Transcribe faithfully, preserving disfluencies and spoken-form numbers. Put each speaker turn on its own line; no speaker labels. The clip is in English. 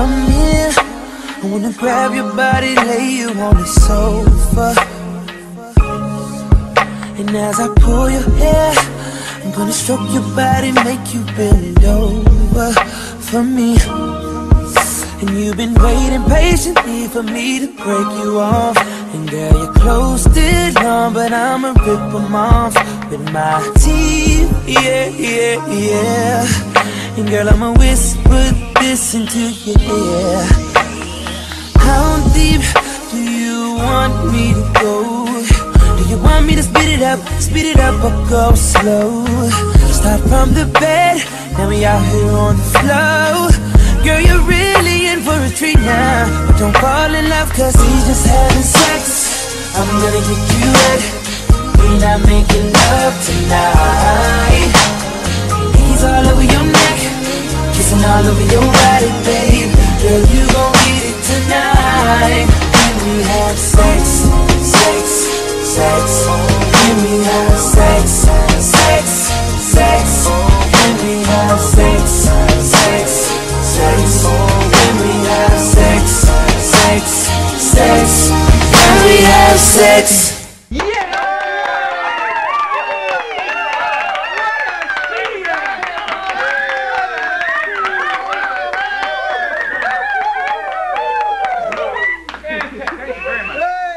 come here. I wanna grab your body, lay you on the sofa. And as I pull your hair, I'm gonna stroke your body, make you bend over for me. And you've been waiting patiently for me to break you off. And girl, your clothes still on, but I'ma rip them off with my teeth, yeah, yeah, yeah. And girl, I'ma whisper this into your ear. How deep do you want me to go? Do you want me to speed it up, speed it up, or go slow? Start from the bed, now we out here on the floor. Girl, you're really in for a treat now, but don't fall in love, cause he's just having sex. I'm gonna get you wet, we're not making love tonight. He's all over your neck, kissing all over your body, babe. Girl, you gon' get it tonight. When we have sex, sex, sex. When we have sex, sex, sex. When we have sex, sex, sex. When we have sex, sex, sex. When we have sex.